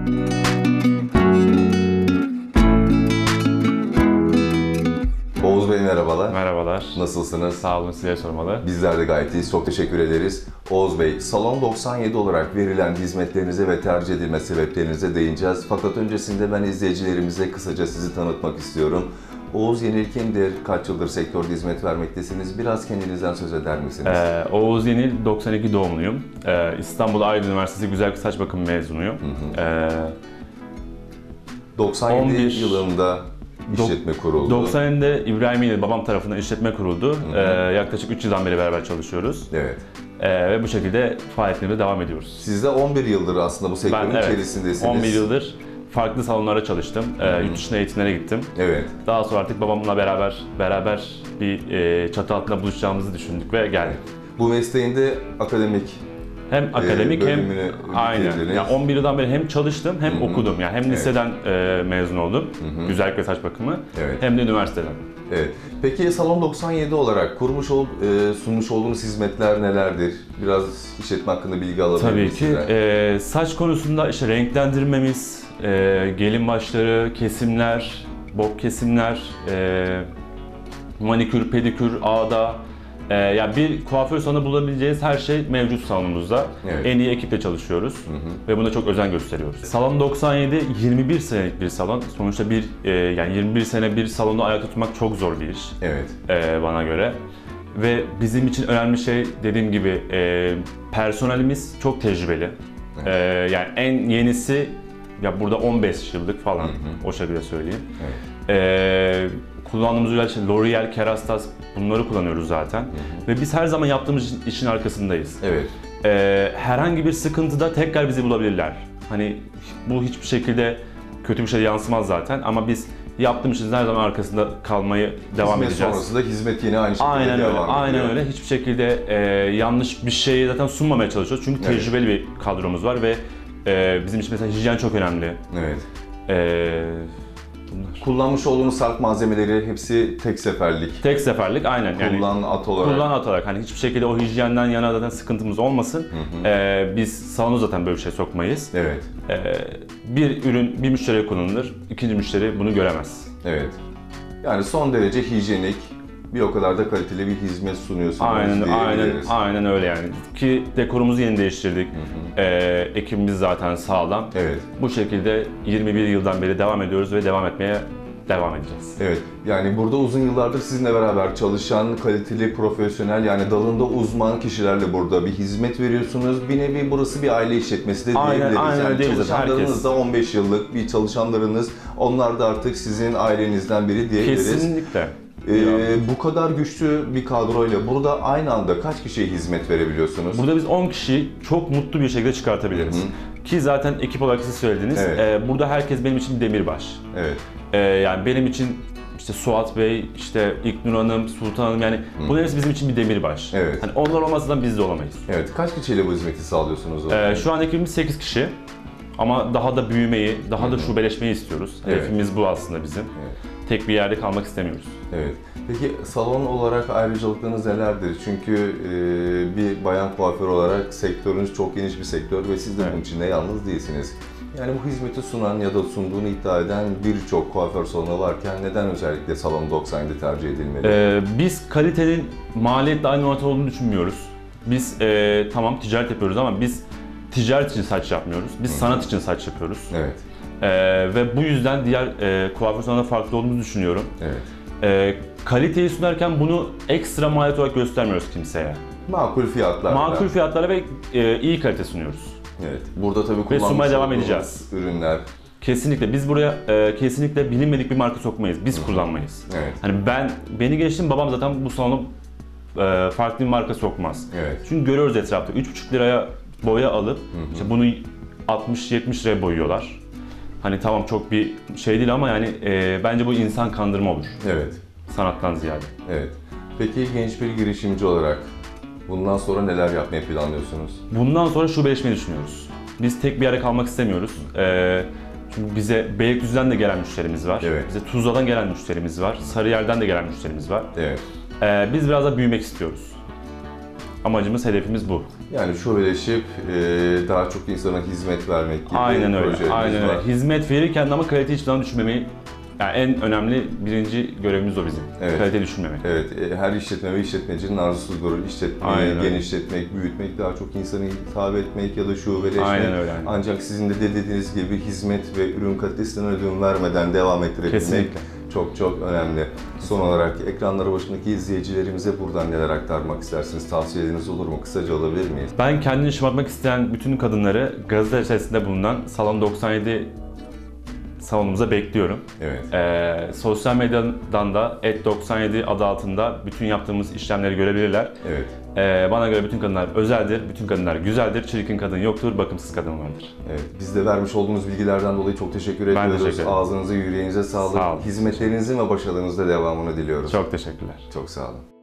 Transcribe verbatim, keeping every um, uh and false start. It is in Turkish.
Oğuz Bey merhabalar. Merhabalar. Nasılsınız? Sağ olun, size sormalı. Bizler de gayet iyiyiz. Çok teşekkür ederiz. Oğuz Bey, Salon doksan yedi olarak verilen hizmetlerinize ve tercih edilme sebeplerinize değineceğiz. Fakat öncesinde ben izleyicilerimize kısaca sizi tanıtmak istiyorum. Oğuz Yenil kimdir? Kaç yıldır sektörde hizmet vermektesiniz? Biraz kendinizden söz eder misiniz? Ee, Oğuz Yenil, doksan iki doğumluyum. Ee, İstanbul Aydın Üniversitesi Güzel bir Saç Bakımı mezunuyum. Hı hı. Ee, doksan yedi on bir yılında işletme kuruldu. doksan yedide İbrahim Yenil babam tarafından işletme kuruldu. Hı hı. Ee, yaklaşık üç yıldan beri beraber çalışıyoruz. Evet. Ee, ve bu şekilde faaliyetlerimize devam ediyoruz. Siz de on bir yıldır aslında bu sektörün ben, evet, içerisindesiniz. on bir yıldır farklı salonlara çalıştım. Ee, yurt dışına eğitimlere gittim. Evet. Daha sonra artık babamla beraber beraber bir e, çatı altında buluşacağımızı düşündük ve geldik. Bu mesleğinde akademik Hem akademik e, hem aynen. Yani on bir yıldan beri hem çalıştım hem Hı-hı. okudum. Yani hem evet. liseden e, mezun oldum. Hı-hı. Güzellik ve saç bakımı. Evet. Hem de üniversiteden. Evet. Peki Salon doksan yedi olarak kurmuş ol, e, sunmuş olduğunuz hizmetler nelerdir? Biraz işletme hakkında bilgi alabilir Tabii miyiz ki. E, saç konusunda işte renklendirmemiz, e, gelin başları, kesimler, bob kesimler, e, manikür, pedikür, ağda. Ee, yani bir kuaför salonu bulabileceğiniz her şey mevcut salonumuzda. Evet. En iyi ekiple çalışıyoruz. Hı hı. Ve buna çok özen gösteriyoruz. Salon doksan yedi yirmi bir senelik bir salon. Sonuçta bir e, yani yirmi bir sene bir salonu ayakta tutmak çok zor bir iş. Evet. E, bana göre. Ve bizim için önemli şey dediğim gibi e, personelimiz çok tecrübeli. Evet. E, yani en yenisi ya burada on beş yıllık falan, hı hı. o şekilde söyleyeyim. Evet. E, kullandığımız ürünler işte L'Oreal, Kerastase bunları kullanıyoruz zaten. Hı hı. Ve biz her zaman yaptığımız işin arkasındayız. Evet. Ee, herhangi bir sıkıntıda tekrar bizi bulabilirler. Hani bu hiçbir şekilde kötü bir şey yansımaz zaten ama biz yaptığımız işin her zaman arkasında kalmayı devam hizmet edeceğiz. Sonrasında hizmet yine aynı şekilde aynen devam öyle, ediyor. Aynen öyle. Hiçbir şekilde e, yanlış bir şeyi zaten sunmamaya çalışıyoruz. Çünkü evet. tecrübeli bir kadromuz var ve e, bizim için mesela hijyen çok önemli. Evet. E, Bunlar. Kullanmış olduğunuz sarf malzemeleri hepsi tek seferlik. Tek seferlik aynen. Yani kullan at olarak. Kullan at olarak. Hani hiçbir şekilde o hijyenden yana zaten sıkıntımız olmasın. Hı hı. Ee, biz salona zaten böyle bir şey sokmayız. Evet. Ee, bir ürün bir müşteriye kullanılır, ikinci müşteri bunu göremez. Evet. Yani son derece hijyenik, bir o kadar da kaliteli bir hizmet sunuyorsunuz aynen, diyebiliriz. Aynen, aynen öyle yani. Ki dekorumuzu yeni değiştirdik. Hı hı. Ee, ekibimiz zaten sağlam. Evet. Bu şekilde yirmi bir yıldan beri devam ediyoruz ve devam etmeye devam edeceğiz. Evet. Yani burada uzun yıllardır sizinle beraber çalışan kaliteli, profesyonel yani dalında uzman kişilerle burada bir hizmet veriyorsunuz. Bir nevi burası bir aile işletmesi de aynen, diyebiliriz. Aynen, yani çalışanlarınız herkes. da on beş yıllık bir çalışanlarınız. Onlar da artık sizin ailenizden biri diyebiliriz. Kesinlikle. Ee, bu kadar güçlü bir kadroyla burada aynı anda kaç kişiye hizmet verebiliyorsunuz? Burada biz on kişiyi çok mutlu bir şekilde çıkartabiliriz. Hı-hı. Ki zaten ekip olarak siz söylediniz. Evet. E, burada herkes benim için bir demirbaş. Evet. E, yani benim için işte Suat Bey, işte İlknur Hanım, Sultan Hanım yani Hı. bunların hepsi bizim için bir demirbaş. Evet. Hani onlar olmazsa biz de olamayız. Evet. Kaç kişiyle bu hizmeti sağlıyorsunuz? E, şu an ekibimiz sekiz kişi. Ama daha da büyümeyi, daha Hı-hı. da şubeleşmeyi istiyoruz. Evet. Hedefimiz bu aslında bizim. Evet. Tek bir yerde kalmak istemiyoruz. Evet. Peki salon olarak ayrıcalıklarınız nelerdir? Çünkü e, bir bayan kuaför olarak sektörünüz çok geniş bir sektör ve siz de evet. bunun içinde yalnız değilsiniz. Yani bu hizmeti sunan ya da sunduğunu iddia eden birçok kuaför salonu varken neden özellikle Salon doksan yedi tercih edilmeli? Ee, biz kalitenin maliyetle aynı oranda olduğunu düşünmüyoruz. Biz e, tamam ticaret yapıyoruz ama biz ticaret için saç yapmıyoruz. Biz Hı-hı. sanat için saç yapıyoruz. Evet. Ee, ve bu yüzden diğer e, kuaför salonunda farklı olduğumuzu düşünüyorum. Evet. E, kaliteyi sunarken bunu ekstra maliyet olarak göstermiyoruz kimseye. Makul fiyatlarla. Makul fiyatlara ve e, iyi kalite sunuyoruz. Evet. Burada tabii kullanmış ve sunmaya devam edeceğiz. Ürünler. Kesinlikle. Biz buraya e, kesinlikle bilinmedik bir marka sokmayız. Biz Hı-hı. kullanmayız. Evet. Hani ben beni geçtim babam zaten bu salonu e, farklı bir marka sokmaz. Evet. Çünkü görüyoruz etrafta üç buçuk liraya boya alıp Hı-hı. işte bunu altmış yetmiş liraya boyuyorlar. Hani tamam çok bir şey değil ama yani e, bence bu insan kandırma olur. Evet. Sanattan ziyade. Evet. Peki genç bir girişimci olarak bundan sonra neler yapmayı planlıyorsunuz? Bundan sonra şubeleşmeyi düşünüyoruz. Biz tek bir yere kalmak istemiyoruz. E, çünkü bize Beylikdüzü'den de gelen müşterimiz var. Evet. Bize Tuzla'dan gelen müşterimiz var. Sarıyer'den de gelen müşterimiz var. Evet. E, biz biraz da büyümek istiyoruz. amacımız, hedefimiz bu. Yani şubeleşip e, daha çok insana hizmet vermek gibi Aynen öyle. projelerimiz Aynen var. öyle. Hizmet verirken de ama kalite hiçbir zaman düşürmemeyi, yani en önemli birinci görevimiz o bizim. Evet. Kalite düşürmemek. Evet, e, her işletme ve işletmecinin arzusudur. İşletmeyi Aynen öyle. genişletmek, büyütmek, daha çok insana hitap etmek ya da şubeleşmek. Aynen öyle, aynen. Ancak sizin de dediğiniz gibi hizmet ve ürün kalitesinden ödün vermeden devam ettirebilmek Kesinlikle. çok çok önemli. Son olarak ekranları başındaki izleyicilerimize buradan neler aktarmak istersiniz? Tavsiyeleriniz olur mu? Kısaca alabilir miyiz? Ben kendini şımartmak isteyen bütün kadınları gazete içerisinde bulunan Salon doksan yedi salonumuza bekliyorum. Evet. Ee, sosyal medyadan da et doksan yedi adı altında bütün yaptığımız işlemleri görebilirler. Evet. Ee, bana göre bütün kadınlar özeldir, bütün kadınlar güzeldir, çirkin kadın yoktur, bakımsız kadın vardır. Evet. Biz de vermiş olduğunuz bilgilerden dolayı çok teşekkür Ben ediyoruz. teşekkür ederim. Ağzınıza, yüreğinize sağlık. Sağ olun. Hizmetlerinizin ve başarılarınızda devamını diliyoruz. Çok teşekkürler. Çok sağ olun.